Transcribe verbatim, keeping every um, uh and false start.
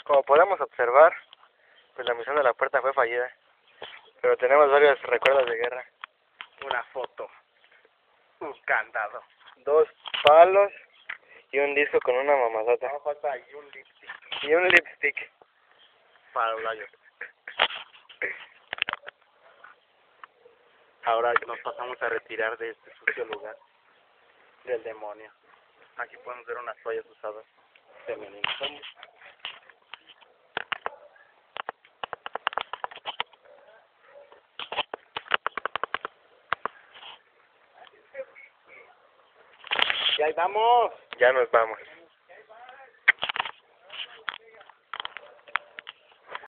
Como podemos observar, pues la misión de la puerta fue fallida. Pero tenemos varios recuerdos de guerra. Una foto. Un candado. Dos palos y un disco con una mamazota. No falta ahí un lipstick. Y un lipstick. Para Olayo. Ahora nos pasamos a retirar de este sucio lugar del demonio. Aquí podemos ver unas toallas usadas femeninas. Y ahí vamos. Ya nos vamos.